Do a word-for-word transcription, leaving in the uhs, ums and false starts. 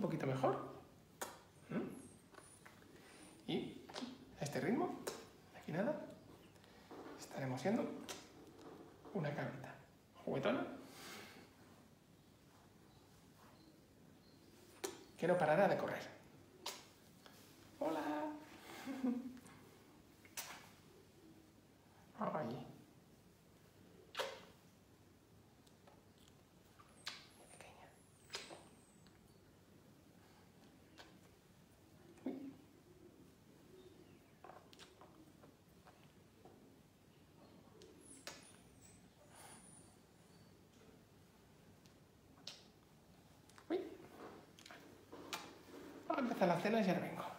poquito mejor. ¿Mm? Y a este ritmo, de aquí nada, estaremos siendo una camita juguetona que no parará de correr. ¡Hola! Ay. Pequeña. Uy. Uy. Vamos a empezar la cena y ya vengo.